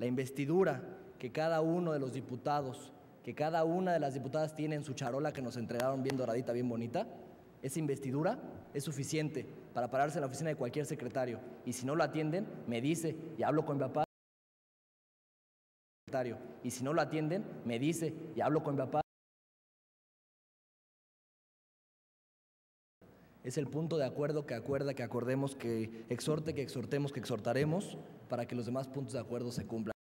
la investidura que cada uno de los diputados, que cada una de las diputadas tiene en su charola que nos entregaron bien doradita, bien bonita, esa investidura es suficiente para pararse en la oficina de cualquier secretario. Y si no lo atienden, me dice y hablo con mi papá. Y si no lo atienden, me dice y hablo con mi papá. Es el punto de acuerdo que acuerda, que acordemos, que exhorte, que exhortemos, que exhortaremos para que los demás puntos de acuerdo se cumplan.